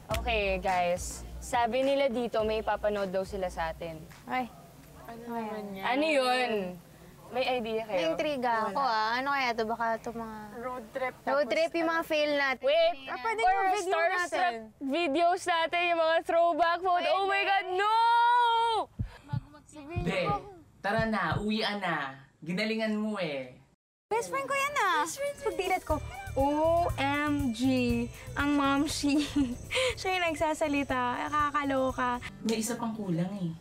Okay, guys. Sabi nila dito, may papanood daw sila sa atin. Ay. Ano naman yan? Ano yun? May idea kayo? May intriga ako Ano kaya ito? Baka ito mga... Road trip. Road trip yung mga fail natin. Wait! Pwede Or yung video starstruck natin. videos natin, yung mga throwback photo. Oh my God, no! Be, tara na, uwian na. Ginalingan mo eh. Best friend ko yan Pagdilat ko, OMG, ang momshi. Siya yung nagsasalita, nakakaloka. May isa pang kulang eh.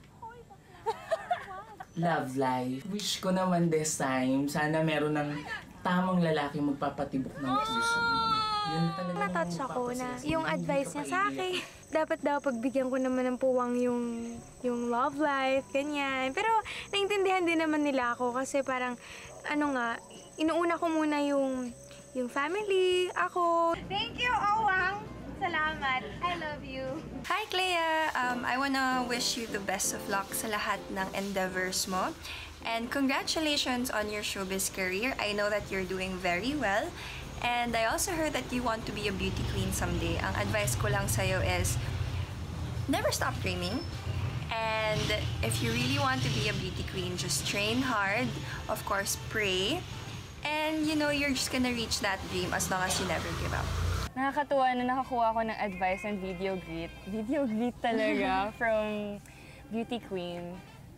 Love life. Wish ko naman this time, sana meron ng tamang lalaki magpapatibok ng puso. Yun talaga Natouch ako na yung advice niya sa akin. Dapat daw pagbigyan ko naman ng puwang yung love life, ganyan. Pero naintindihan din naman nila ako kasi parang, inuuna ko muna yung family, ako. Thank you, Owang! Salamat. I love you. Hi, Clea! I wanna wish you the best of luck sa lahat ng endeavors mo. And congratulations on your showbiz career. I know that you're doing very well. And I also heard that you want to be a beauty queen someday. Ang advice ko lang sa'yo is, never stop dreaming. And if you really want to be a beauty queen, just train hard. Of course, pray. And you know, you're just gonna reach that dream as long as you never give up. Nakakatuwa na nakakuha ko ng advice ng video greet talaga from Beauty Queen.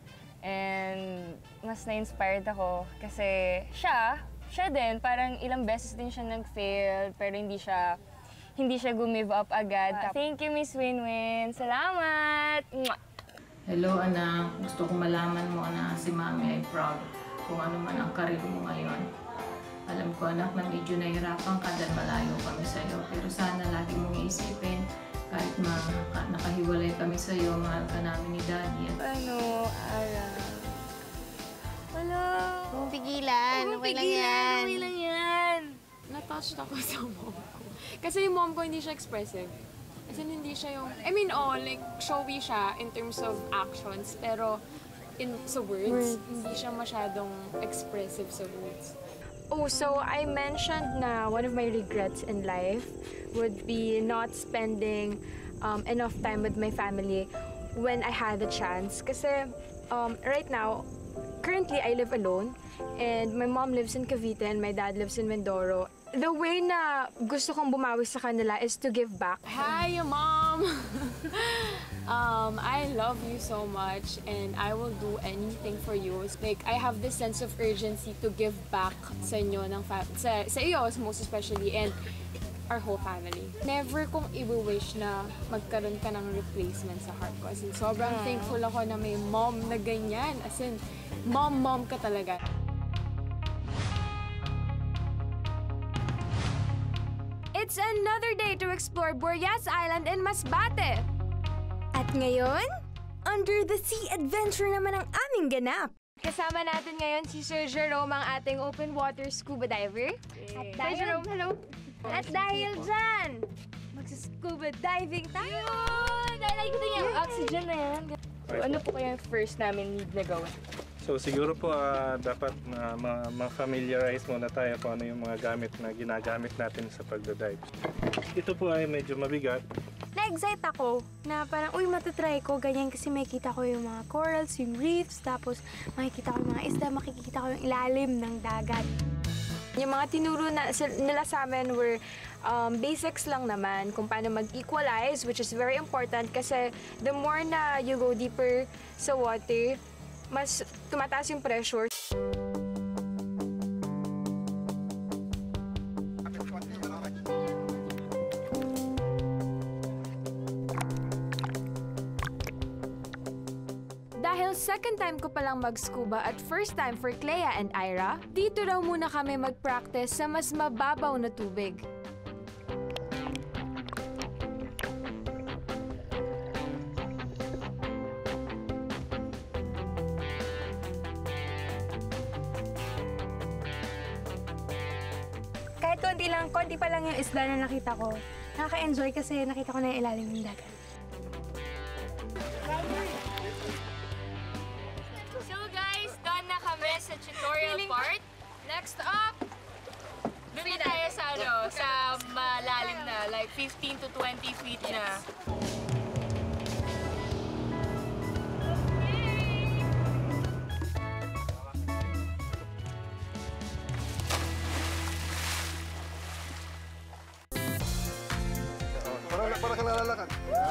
And mas na-inspired ako kasi siya din, parang ilang beses din siya nag-fail, pero hindi siya gumive up agad. Thank you, Miss Winwin. Salamat! Hello, anak. Gusto ko malaman mo na si Mami ay proud kung ano man ang karir mo ngayon. Alam ko, anak, na medyo nahihirapan ka dahil malayo kami sa'yo. Pero sana lagi mong iisipin, kahit nakahiwalay kami sa'yo, mahal ka namin ni Daddy. Ano, Ara? Wala. Huwag pigilan. Okay lang yan. Na-touched ako sa mom ko. Kasi yung mom ko hindi siya expressive. As in, hindi siya yung... like, showy siya in terms of actions. Pero, sa words, hindi siya masyadong expressive sa words. Oh, so I mentioned na one of my regrets in life would be not spending enough time with my family when I had the chance. Kasi right now, currently I live alone and my mom lives in Cavite and my dad lives in Mindoro. The way na gusto kong bumawi sa kanila is to give back. Hi, Mom! I love you so much and I will do anything for you. Like, I have this sense of urgency to give back sa inyo, sa iyo most especially, and our whole family. Never kong i-wish na magkaroon ka ng replacement sa heart ko. As in, sobrang thankful ako na may mom na ganyan. As in, mom ka talaga. It's another day to explore Boreas Island in Masbate. At ngayon, Under the Sea Adventure naman ang aming ganap. Kasama natin ngayon si Sir Jerome, ang ating open water scuba diver. At dahil, Jerome, hello. At dahil dyan, magsa-scuba diving tayo. Dahil nakikita niya yung oxygen na yan. So, ano po kaya yung first namin need na gawin? So siguro po dapat ma-familiarize muna tayo kung ano yung mga gamit na ginagamit natin sa pagdadive. Ito po ay medyo mabigat. Na-excite ako na parang, uy, matatry ko, ganyan kasi makikita ko yung mga corals, yung reefs, tapos makikita ko yung mga isda, makikita ko yung ilalim ng dagat. Yung mga tinuro nila sa amin were basics lang naman kung paano mag-equalize, which is very important kasi the more na you go deeper sa water, mas tumataas yung pressure. Dahil second time ko palang mag-scuba at first time for Clea and Ira, dito raw muna kami mag-practice sa mas mababaw na tubig. Kahit konti pa lang yung isda na nakita ko, nakaka-enjoy kasi nakita ko na yung ilalim ng dagat. So guys, done na kami sa tutorial part. Next up, Doon na tayo sa, sa malalim na, like 15 to 20 feet na. Para ka nalalakad.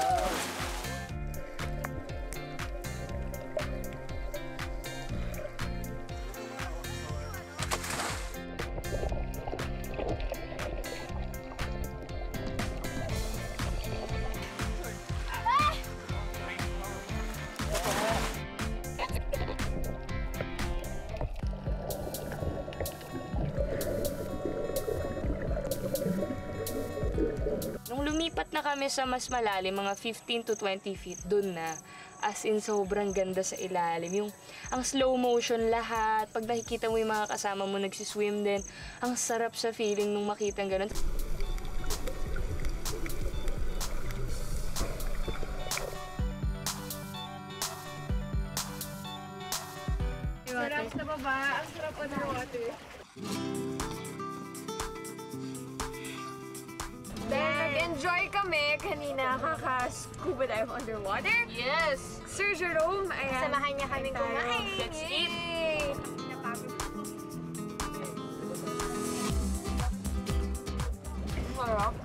Nung lumipat na kami sa mas malalim, mga 15 to 20 feet, dun na. As in, sobrang ganda sa ilalim. Yung, ang slow motion lahat. Pag nakikita mo yung mga kasama mo nagsiswim din, ang sarap sa feeling nung makita ganun. Sarap sa baba, ang sarap underwater. Then, nag-enjoy kami kanina kaka-scuba dive underwater. Yes! Sir Jerome, ayan. Samahan niya kaming kumain. Let's eat! Marap.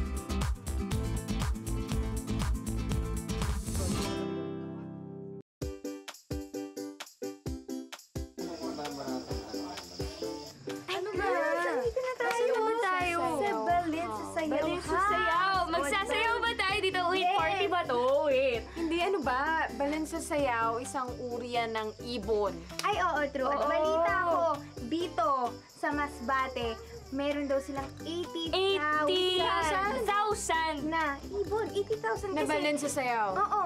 Ano ba? Dito na tayo. Sa Balin sa Sayaw. Sayaw! Magsasayaw ba tayo dito? Wait, party ba to? Wait. Hindi, ano ba? Balin sa sayaw, isang uri yan ng ibon. Ay, oo, true. At balita ko, dito sa Masbate, meron daw silang 80,000 80,000! na ibon. 80,000 Na kasi. balin sa sayaw. Oo.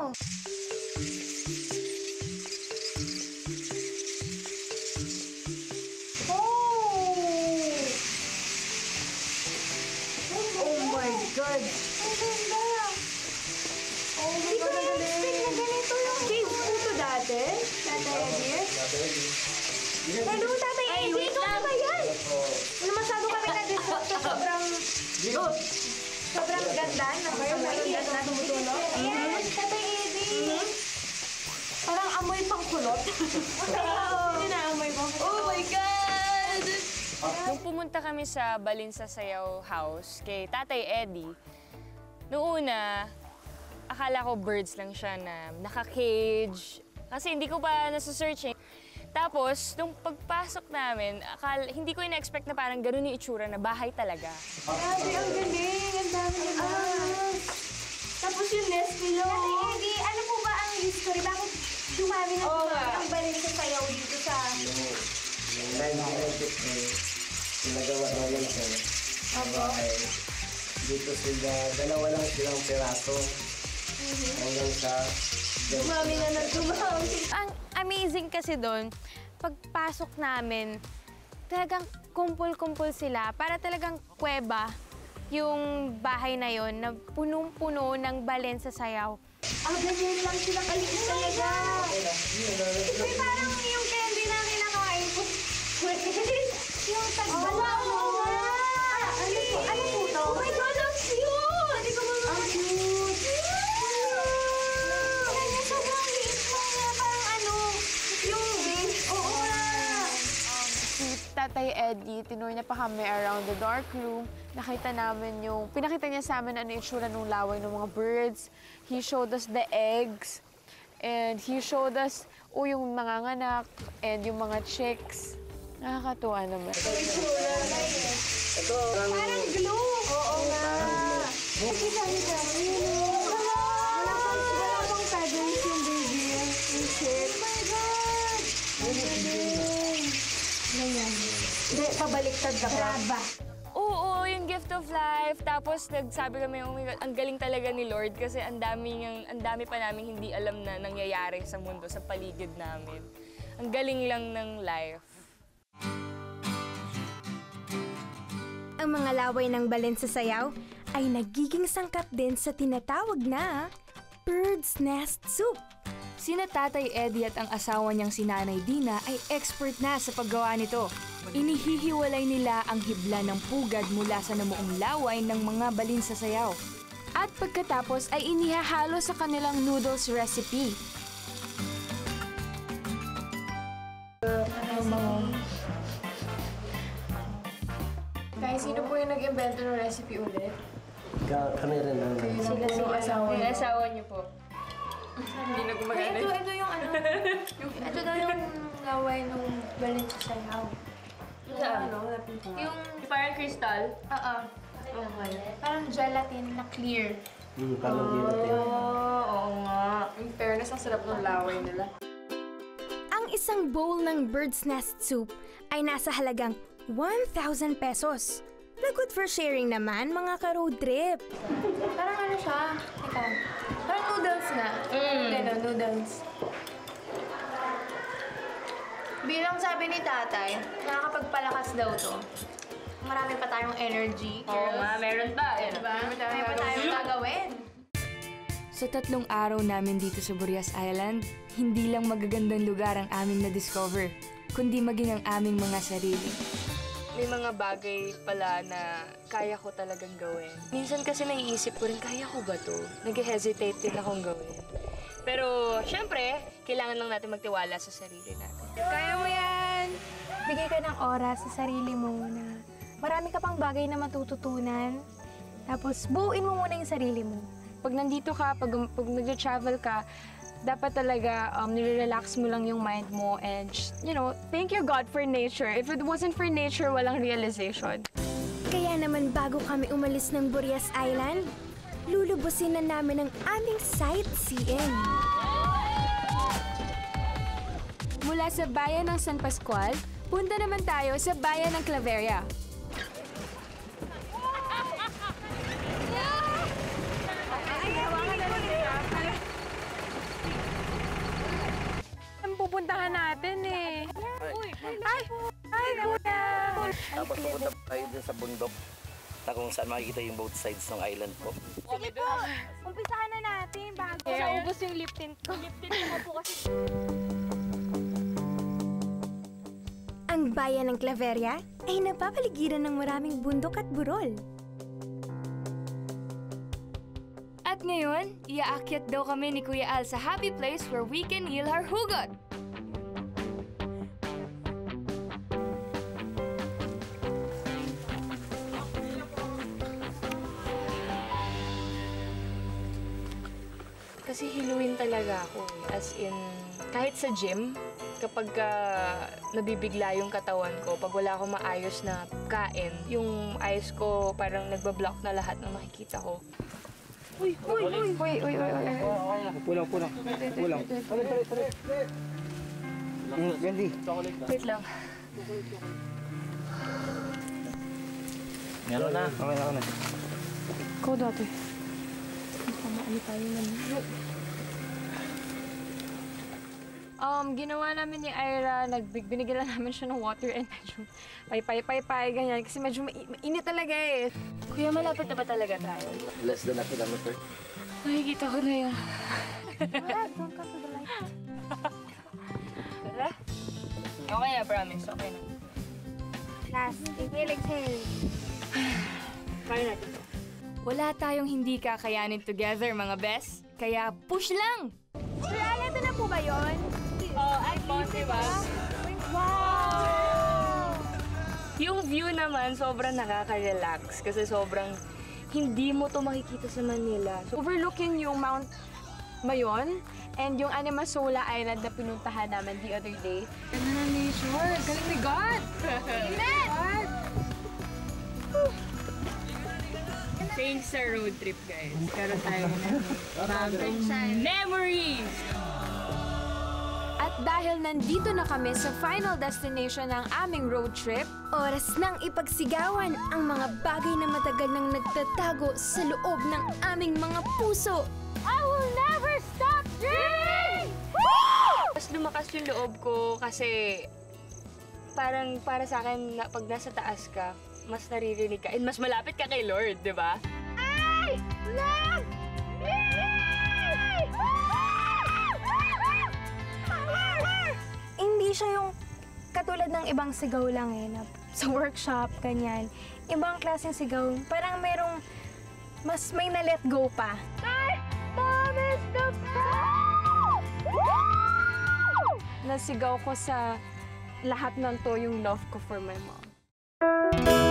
Oh my God! Ang ganda! Oh my God, ang galing! Na ganito yung cave dito dati? Tatay Edir? Hello, Tatay Edir! Ano ba yan? Wala masyado kami na-disrupt sa sobrang... Sobrang ganda na ba yun? Sobrang ganda tumutulong? Ayan, Tatay Edir! Parang amoy pang kulot. Hindi na amoy mo. Oh my God! Nung pumunta kami sa Balin sa Sayaw House kay Tatay Eddie, noong una, akala ko birds lang siya na naka-cage. Kasi hindi ko pa nasa-search eh. Tapos, nung pagpasok namin, hindi ko ina-expect na parang ganun yung itsura na bahay talaga. Grabe, ang galing! Ang dami nila! Tapos yung nest nila. Tatay Eddie, ano po ba ang history? Bakit dumami na ang Balin sa Sayaw dito sa... Yung 1993, pinagawa daw yan siya. Bahay. Dito sila, dalawa lang silang piraso. Hanggang sa... Dumami na nagdumami. Ang amazing kasi doon, pagpasok namin, talagang kumpul-kumpul sila. Para talagang kuweba yung bahay na yon na punong-puno ng Balin sa Sayaw. Ganyan lang sila kaligit talaga. May parang yung candy na kinakain ko. Yung tagbala mo. Ano po to? Oh my God, ang cute! Hindi ko mga... Ang cute! Kaya sobrang liit mo nga. Parang ano, yung big. Oo na. Si Tatay Eddie, tinur niya pa kami around the dark room. Nakita namin pinakita niya sa amin ano yung itsura ng laway ng mga birds. He showed us the eggs. And he showed us, yung nanganganak and yung mga chicks. Nakakatuwa naman. Parang glue. Oo nga. Kita niyo wala pang feathers yung baby. Yung chick. Oh my God! Hindi, pabaliktad ka pa. Oo, yung gift of life. Tapos nagsabi kami, oh my God, ang galing talaga ni Lord kasi ang dami pa namin hindi alam na nangyayari sa mundo, sa paligid namin. Ang galing lang ng life. Ang mga laway ng Balin sa Sayaw ay nagiging sangkap din sa tinatawag na bird's nest soup. Sina Tatay Eddie at ang asawa niyang si Nanay Dina ay expert na sa paggawa nito. Inihihiwalay nila ang hibla ng pugad mula sa namuong laway ng mga balin sa sayaw. At pagkatapos ay inihahalo sa kanilang noodles recipe. Guys, sino po yung nag-invento ng recipe ulit? Kami rin ang Sila yung asawa Yung niyo. asawa niyo po. Hindi na gumagana. Ito yung ano. Ito daw yung laway ng balin sa sayaw. Yung Parang crystal. Oo. Okay. Parang gelatin na clear. parang gelatin. Oo nga. In fairness, ang sarap ng laway nila. Ang isang bowl ng bird's nest soup ay nasa halagang 1,000 pesos. Na good for sharing naman, mga ka-road trip. Parang ano siya? Teka. Parang noodles nga. Gano'n, noodles. Bilang sabi ni tatay, nakakapagpalakas daw to. Marami pa tayong energy. Oo nga, meron pa. Diba? Marami pa tayong gagawin. Sa 3 araw namin dito sa Burias Island, hindi lang magagandang lugar ang aming na-discover, kundi maging ang aming mga sarili. May mga bagay pala na kaya ko talagang gawin. Minsan kasi naiisip ko rin, kaya ko ba to? Nag-hesitate din akong gawin. Pero, syempre, kailangan lang natin magtiwala sa sarili natin. Kaya mo yan! Bigay ka ng oras sa sarili mo na marami ka pang bagay na matututunan. Tapos, buuin mo muna yung sarili mo. Pag nandito ka, pag nag-travel ka, dapat talaga nire-relax mo lang yung mind mo and, you know, thank you God for nature. If it wasn't for nature, walang realization. Kaya naman bago kami umalis ng Burias Island, lulubusin na namin ang aming sightseeing. Mula sa bayan ng San Pascual, punta naman tayo sa bayan ng Claveria. Ang pupuntahan natin eh. Ay, kuya! Tapos pupunta tayo dun sa bundok na kung saan makikita yung both sides ng island po. Sige po! Umpisahan na natin bago ubos yung lip tint ko. Lip tint ko po kasi. Ang bayan ng Claveria ay napapaligiran ng maraming bundok at burol. At ngayon, iaakyat daw kami ni Kuya Al sa happy place where we can heal our hugot. Kasi hiluin talaga ako eh. As in, kahit sa gym, kapag nabibigla yung katawan ko, pag wala akong maayos na kain, yung eyes ko parang nagbablock na lahat ng makikita ko. Uy! Pulang. Gandhi. Wait lang. Meron na. Okay na. Ikaw dati. Ginawa namin ni Ira, binigyan lang namin siya ng water and medyo pay, ganyan. Kasi medyo mainit talaga eh. Kuya, malapit na ba talaga tayo? Less than a kilometer. Nakikita ko na yun. Don't come to the light. Tara. Okay na, promise. Okay na. Last, exhale. Kaya natin to. Wala tayong hindi kakayanin together, mga best. Kaya push lang! Reality na po ba yun? Ay, diba? Wow! Yung view naman, sobrang nakaka-relax. Kasi sobrang hindi mo to makikita sa Manila. So, Overlooking yung Mount Mayon and yung Animasola Island na pinuntahan namin the other day. Ganda ng nature! Galing ni God! Amen! God! thanks sa road trip, guys. Karoon tayo ng bagong memories! At dahil nandito na kami sa final destination ng aming road trip, Oras nang ipagsigawan ang mga bagay na matagal nang nagtatago sa loob ng aming mga puso. I will never stop dreaming! Mas lumakas yung loob ko kasi parang para sa akin, pag nasa taas ka, mas naririnig ka and mas malapit ka kay Lord, di ba? I love me! Hindi siya yung katulad ng ibang sigaw lang eh, na sa workshop, ganyan. Ibang klaseng sigaw, parang merong mas may na-let go pa. Mom is the best! Nasigaw ko sa lahat ng to yung love ko for my mom.